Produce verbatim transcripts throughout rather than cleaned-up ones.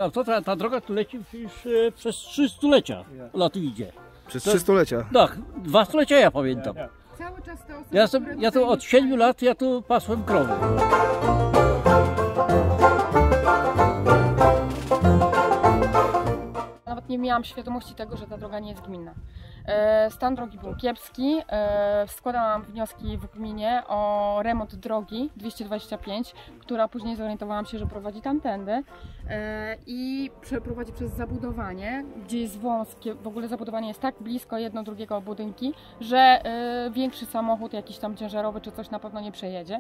A to ta, ta droga tu leci już e, przez trzy stulecia. Ona tu idzie. Przez trzy stulecia? Tak, dwa stulecia ja pamiętam. Cały czas te osoby, Ja, to, ja tu od siedmiu lat ja tu pasłem krowy. Nawet nie miałam świadomości tego, że ta droga nie jest gminna. E, stan drogi był kiepski. E, składałam wnioski w gminie o remont drogi dwieście dwadzieścia pięć, która później zorientowałam się, że prowadzi tamtędy e, i przeprowadzi przez zabudowanie, gdzie jest wąskie. W ogóle zabudowanie jest tak blisko jedno drugiego budynki, że e, większy samochód, jakiś tam ciężarowy czy coś na pewno nie przejedzie.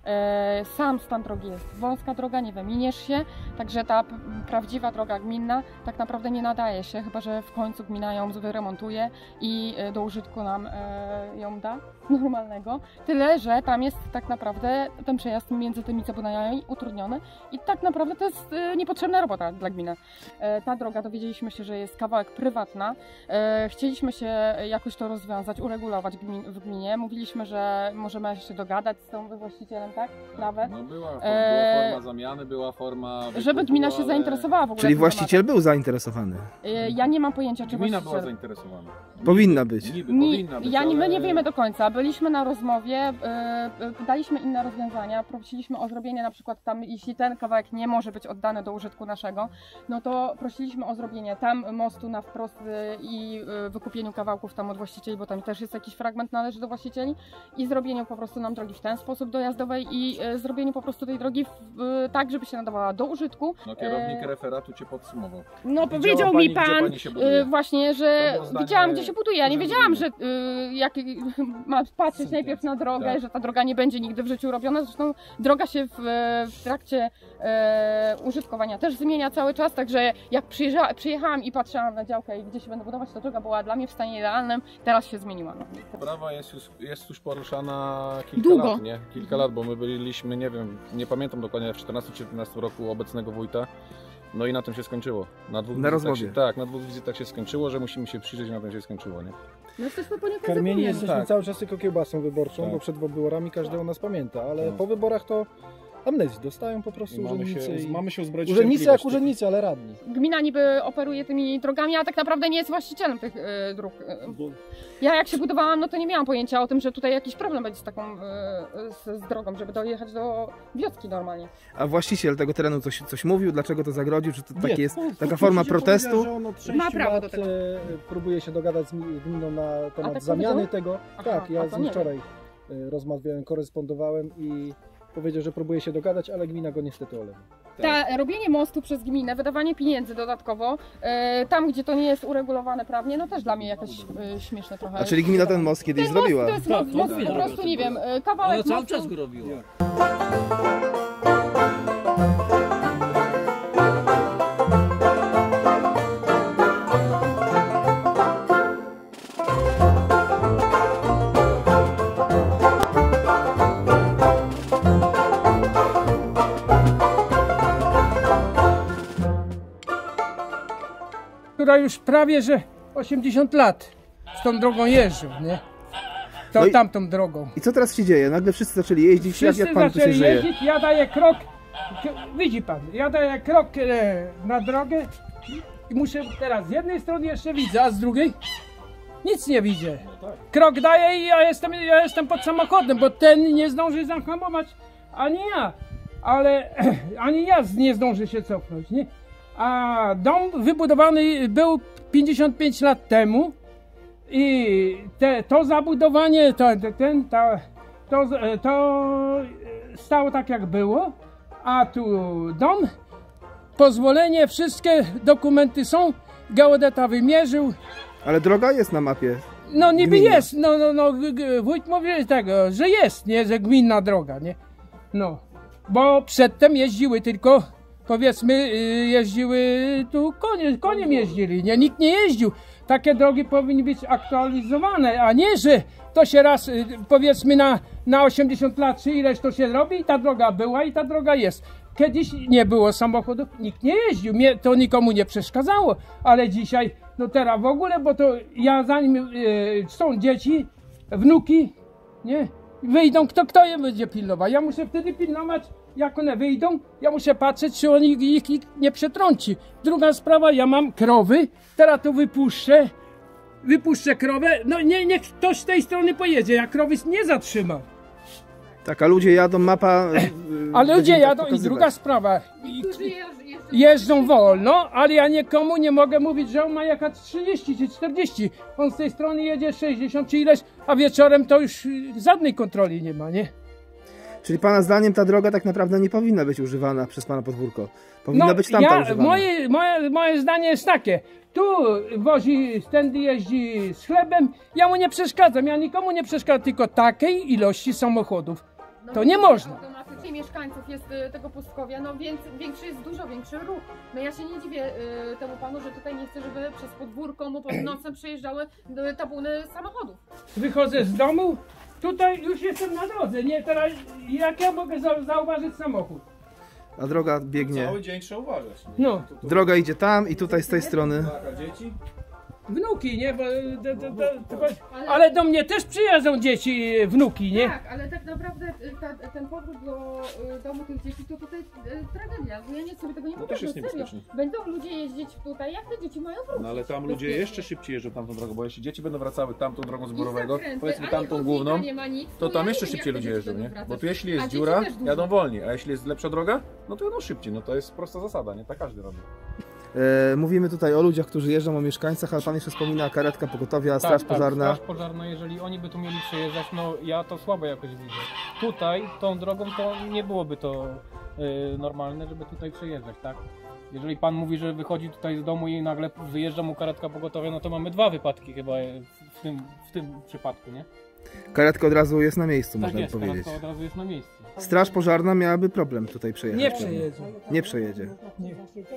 E, sam stan drogi jest wąska droga, nie wyminiesz się, także ta prawdziwa droga gminna tak naprawdę nie nadaje się, chyba że w końcu gmina ją wyremontuje i do użytku nam e, ją da, normalnego. Tyle, że tam jest tak naprawdę ten przejazd między tymi zabudowaniami utrudniony i tak naprawdę to jest e, niepotrzebna robota dla gminy. E, ta droga, dowiedzieliśmy się, że jest kawałek prywatna. E, chcieliśmy się jakoś to rozwiązać, uregulować gmin, w gminie. Mówiliśmy, że możemy się dogadać z tą właścicielem, tak? Prawę. No była, była forma e, zamiany, była forma wykupu, żeby gmina się ale... zainteresowała w ogóle. Czyli właściciel był zainteresowany? E, ja nie mam pojęcia, czy gmina właściciel... była zainteresowana. Powinna być. Niby, Nie, powinna być, ja nie, my ale... nie wiemy do końca. Byliśmy na rozmowie, yy, daliśmy inne rozwiązania, prosiliśmy o zrobienie na przykład tam, jeśli ten kawałek nie może być oddany do użytku naszego, no to prosiliśmy o zrobienie tam mostu na wprost yy, i yy, wykupieniu kawałków tam od właścicieli, bo tam też jest jakiś fragment należy do właścicieli i zrobieniu po prostu nam drogi w ten sposób dojazdowej i yy, zrobieniu po prostu tej drogi w, yy, tak, żeby się nadawała do użytku. No kierownik yy, referatu Cię podsumował. No Widziała powiedział pani, mi pan yy, właśnie, że zdanie, widziałam, gdzie się buduje. Ja nie wiedziałam, że y, jak ma patrzeć najpierw na drogę, tak, że ta droga nie będzie nigdy w życiu robiona. Zresztą droga się w, w trakcie e, użytkowania też zmienia cały czas, także jak przyjechałam i patrzyłam na działkę i gdzie się będę budować, ta droga była dla mnie w stanie idealnym, teraz się zmieniła. No. Sprawa jest już, jest już poruszana kilka Długo. lat, nie? Kilka lat, bo my byliśmy, nie wiem, nie pamiętam dokładnie, w czternastym czy piętnastym roku obecnego wójta. No i na tym się skończyło. Na dwóch na rozmowie. Się, tak, na dwóch wizytach się skończyło, że musimy się przyjrzeć i na tym się skończyło, nie? No jesteśmy poniekąd Karmieni jesteśmy tak. cały czas tylko kiełbasą wyborczą, tak. bo przed wyborami każdy o nas pamięta, ale no. po wyborach to amnezji dostają po prostu I mamy urzędnicy. się, i... mamy się uzbroić Urzędnicy jak urzędnicy, ale radni. Gmina niby operuje tymi drogami, a tak naprawdę nie jest właścicielem tych y, dróg. Ja jak się budowałam, no to nie miałam pojęcia o tym, że tutaj jakiś problem będzie z taką y, z, z drogą, żeby dojechać do wioski normalnie. A właściciel tego terenu coś, coś mówił? Dlaczego to zagrodził? Czy to Nie, takie jest to, taka to forma się protestu? powiedział, że on od Ma sześciu prawo lat do tego. e, próbuje się dogadać z gminą na temat tak zamiany powiedział? tego. Aha, tak, ja a z to nim nie wczoraj e, rozmawiałem, korespondowałem i powiedział, że próbuje się dogadać, ale gmina go niestety olewa. Ta, robienie mostu przez gminę, wydawanie pieniędzy dodatkowo, e, tam gdzie to nie jest uregulowane prawnie, no też dla mnie jakoś e, śmieszne trochę. A czyli gmina ten most kiedyś ten zrobiła? Most, to jest Tak, most, most to po prostu, nie wiem, e, kawałek Ona cały mostu. czas go robiła. która już prawie że osiemdziesiąt lat z tą drogą jeżdżą, nie? To No i- tamtą drogą. I co teraz się dzieje? Nagle wszyscy zaczęli jeździć, jak, Wszyscy jak pan tu się zaczęli żyje? jeździć, ja daję krok, k- widzi pan, ja daję krok e, na drogę i muszę teraz z jednej strony jeszcze widzę, a z drugiej nic nie widzę. Krok daję i ja jestem, ja jestem pod samochodem, bo ten nie zdąży zahamować, ani ja. Ale ani ja nie zdążę się cofnąć, nie? A dom wybudowany był pięćdziesiąt pięć lat temu i te, to zabudowanie, to, ten, ta, to, to stało tak jak było, a tu dom, pozwolenie, wszystkie dokumenty są, geodeta wymierzył. Ale droga jest na mapie. No niby Gminna. jest, no, no, no, g- g- wójt mówi tego, że jest, nie, że gminna droga, nie? No, bo przedtem jeździły tylko, powiedzmy, y, jeździły tu konie, koniem jeździli, nie? Nikt nie jeździł. Takie drogi powinny być aktualizowane, a nie, że to się raz, y, powiedzmy, na, na osiemdziesiąt lat czy ileś to się robi i ta droga była i ta droga jest. Kiedyś nie było samochodów, nikt nie jeździł, mnie to nikomu nie przeszkadzało, ale dzisiaj, no teraz w ogóle, bo to ja zanim y, są dzieci, wnuki, nie? Wyjdą, kto, kto je będzie pilnował. Ja muszę wtedy pilnować jak one wyjdą, ja muszę patrzeć, czy on ich, ich, ich nie przetrąci. Druga sprawa, ja mam krowy, teraz to wypuszczę, wypuszczę krowę, no nie, niech ktoś z tej strony pojedzie, ja krowy nie zatrzymam. Tak, a ludzie jadą, mapa... yy, Ale będzie ludzie im tak jadą i pokazywać. druga sprawa, i- Którzy jeżdżą, jeżdżą, jeżdżą wolno, ale ja nikomu nie mogę mówić, że on ma jechać trzydzieści czy czterdzieści. On z tej strony jedzie sześćdziesiąt czy ileś, a wieczorem to już y, żadnej kontroli nie ma, nie? Czyli pana zdaniem ta droga tak naprawdę nie powinna być używana przez pana podwórko. Powinna No, być tamta ja, używana. moje, moje, moje zdanie jest takie, tu wozi, tędy jeździ z chlebem, ja mu nie przeszkadzam, ja nikomu nie przeszkadzam, tylko takiej ilości samochodów. No To bo nie wiecie, można. Automatycznie mieszkańców jest y, tego pustkowia, no więc większy jest dużo większy ruch. No ja się nie dziwię y, temu panu, że tutaj nie chce, żeby przez podwórko mu pod nocem przejeżdżały y, tabuny samochodów. Wychodzę z domu, tutaj już jestem na drodze, nie? Teraz jak ja mogę za, zauważyć samochód? A droga biegnie... Cały dzień trzeba uważać. nie? No, Droga idzie tam i tutaj z tej strony. Tak, a dzieci? wnuki, nie? Bo, do, do, do, tylko, ale do mnie też przyjadą dzieci, wnuki, nie? Tak, ale tak naprawdę y, ta, ten powrót do y, domu tych dzieci to tutaj y, tragedia, bo ja nie sobie tego nie No też jest wyobrażam, serio. niebezpieczne. Będą ludzie jeździć tutaj, jak te dzieci mają wrócić? No ale tam ludzie bezpiecznie? jeszcze szybciej jeżdżą tamtą drogą, bo jeśli dzieci będą wracały tamtą drogą I zborowego, zakręty, powiedzmy a tamtą nie główną, chodnika, nie ma nic, to ja tam nie jeszcze wiem, szybciej jak te ludzie dzieci jeżdżą, będą nie? wracać. Bo tu jeśli A jest dzieci dziura, też dużo. jadą wolniej, a jeśli jest lepsza droga, no to jadą szybciej, no to jest prosta zasada, nie? Tak każdy robi. E, mówimy tutaj o ludziach, którzy jeżdżą, o mieszkańcach, ale pan jeszcze wspomina karetka pogotowia, straż pożarna. Tak, straż pożarna, jeżeli oni by tu mieli przejeżdżać, no ja to słabo jakoś widzę. Tutaj, tą drogą, to nie byłoby to y, normalne, żeby tutaj przejeżdżać, tak? Jeżeli pan mówi, że wychodzi tutaj z domu i nagle wyjeżdża mu karetka pogotowia, no to mamy dwa wypadki chyba w tym, w tym przypadku, nie? Karetka od razu jest na miejscu, Tak można by jest, powiedzieć. karetka od razu jest na miejscu. Straż pożarna miałaby problem tutaj przejechać. Nie przejedzie. Nie przejedzie. Nie.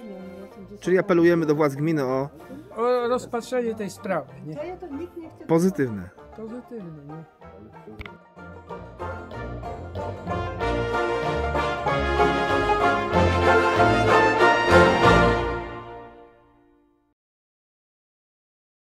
Czyli apelujemy do władz gminy o O rozpatrzenie tej sprawy, nie? pozytywne. Pozytywne, nie?